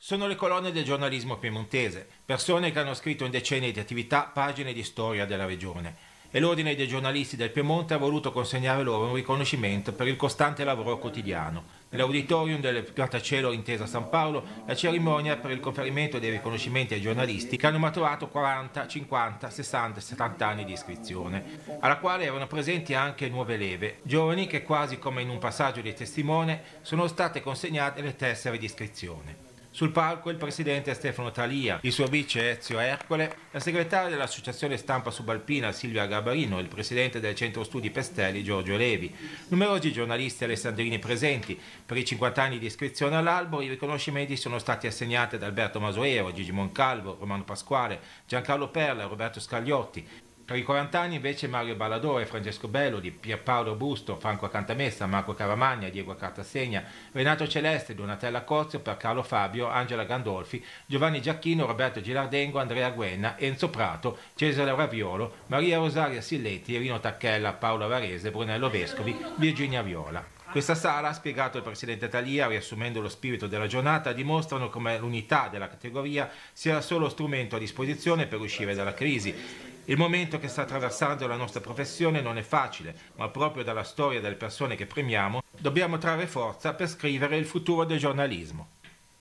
Sono le colonne del giornalismo piemontese, persone che hanno scritto in decenni di attività pagine di storia della regione. E l'Ordine dei giornalisti del Piemonte ha voluto consegnare loro un riconoscimento per il costante lavoro quotidiano. Nell'auditorium del Grattacielo Intesa San Paolo, la cerimonia per il conferimento dei riconoscimenti ai giornalisti che hanno maturato 40, 50, 60 e 70 anni di iscrizione, alla quale erano presenti anche nuove leve, giovani che quasi come in un passaggio di testimone sono state consegnate le tessere di iscrizione. Sul palco il presidente Stefano Talia, il suo vice Ezio Ercole, la segretaria dell'Associazione Stampa Subalpina Silvia Garbarino, il presidente del Centro Studi Pestelli Giorgio Levi, numerosi giornalisti alessandrini presenti. Per i 50 anni di iscrizione all'albo i riconoscimenti sono stati assegnati ad Alberto Masoero, Gigi Moncalvo, Romano Pasquale, Giancarlo Perla e Roberto Scagliotti. Per i 40 anni invece Mario Balladore, Francesco Bellodi, Pierpaolo Busto, Franco Cantamessa, Marco Caramagna, Diego Cartasegna, Renato Celeste, Donatella Cozio, per Carlo Fabio, Angela Gandolfi, Giovanni Giacchino, Roberto Gilardengo, Andrea Guenna, Enzo Prato, Cesare Raviolo, Maria Rosaria Silletti, Rino Tacchella, Paolo Varese, Brunello Vescovi, Virginia Viola. Questa sala, ha spiegato il presidente Talia, riassumendo lo spirito della giornata, dimostrano come l'unità della categoria sia solo strumento a disposizione per uscire dalla crisi. Il momento che sta attraversando la nostra professione non è facile, ma proprio dalla storia delle persone che premiamo dobbiamo trarre forza per scrivere il futuro del giornalismo.